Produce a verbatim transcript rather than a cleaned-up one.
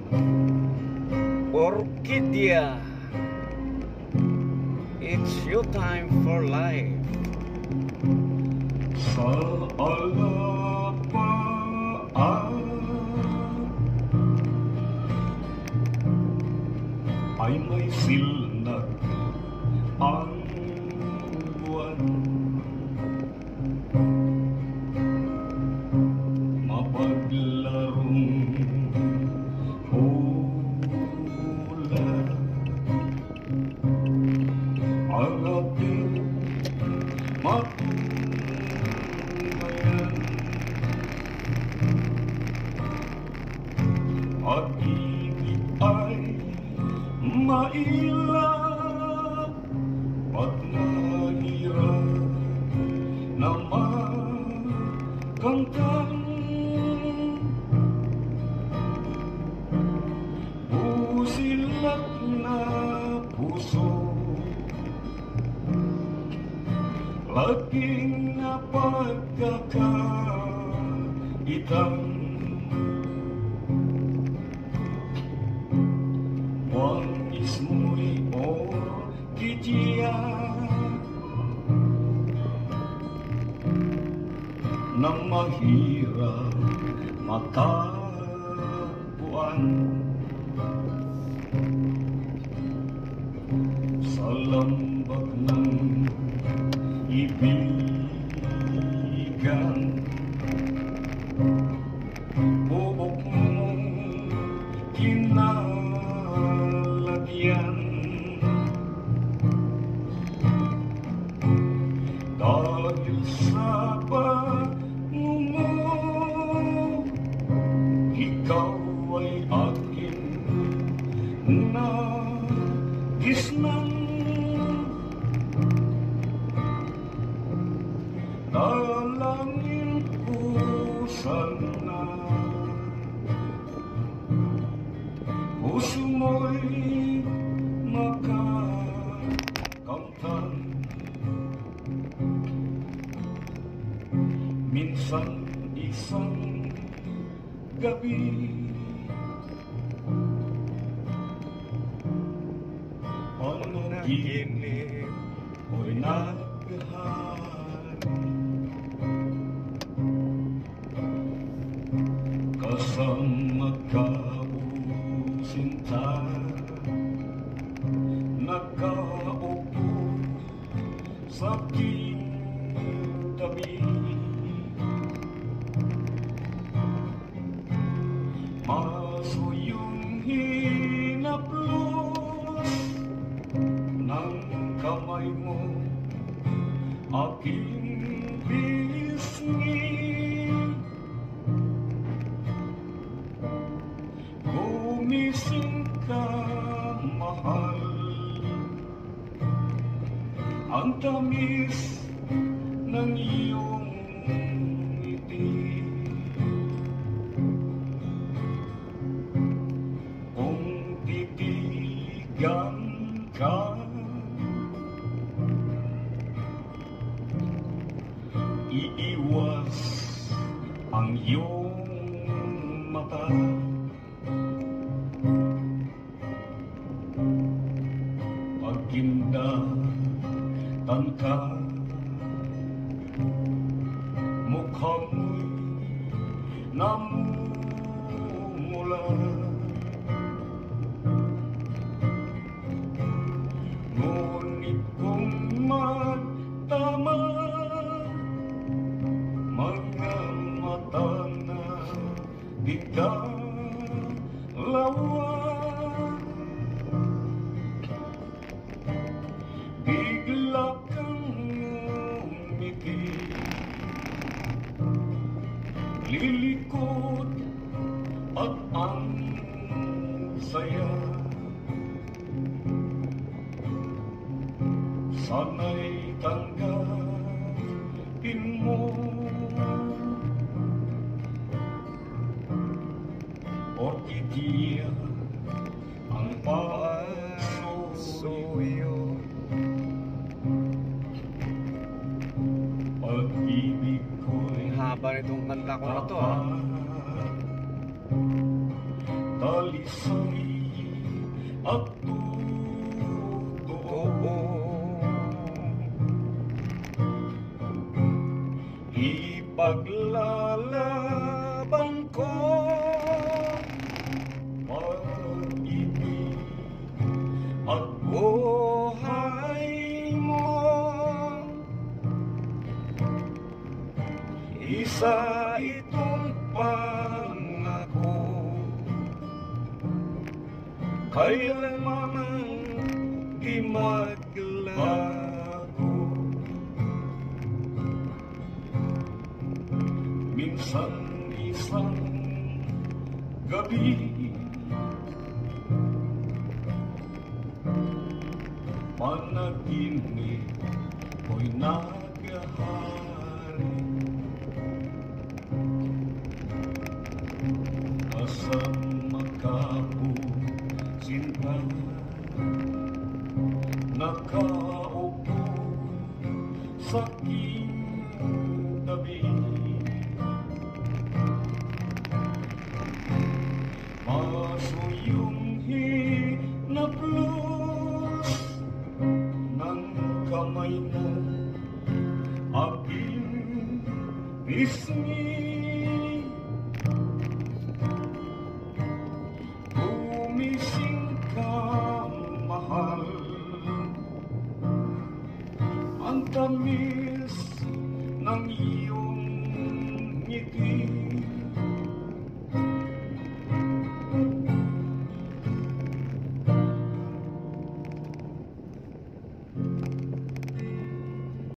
Orkidya, it's your time for life. Sa alapaan ay may silnag ang buwan, mapaglarong hula ang ating matunghayan, at ibig ay mailap at mahirap na magkantang busilak na puso, laging napagkakaitang wangis mo'y orkidya na mahirap matagpuan. Sa lambak ng ibigan, buhok mong kinalagyan, dahil sa pangumo ikaw ay aking nagisnan. Dalangin ko sana puso mo'y makakamtan. Minsan isang gabi panaginip ko'y naghari, kasama kausinta, nakaupo sa aking tabi. Maso yung hinaplos ng kamay mo aking pisngi, gumising ka mahal, ang tamis ng iyong ngiti. Kung titigan ka, iiwas ang iyong mata, pagkindatan ka, mukha mo'y namumula, ngunit kung magtama mga mata na digdalawa, bigla kang umiti, lilikot at ang saya. Sana'y tanggapin mo, Orkidya, ang pagsusuyo, pag-ibig ko'y Ang haba nitong kanta ko na to, ah. tapat, dalisay at totoo. Ipaglalaban ko pag-ibig at buhay mo. Isa itong pangako, kailanman di maglago. Minsan isang gabi, panaginip ko'y naghahari. Nasa makapusinta, nakaupo sa aking tabi. Maso yung hinaplos ng kamay mo, aking pisngi. Gumising ka, mahal, ang tamis ng iyong